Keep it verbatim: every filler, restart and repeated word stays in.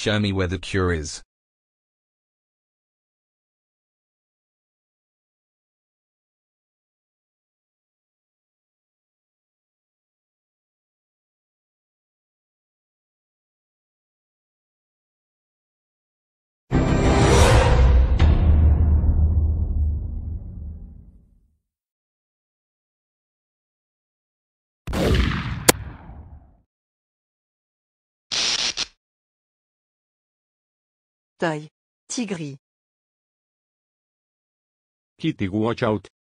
Show me where the cure is. Taille. Tigris. Kitty watch out.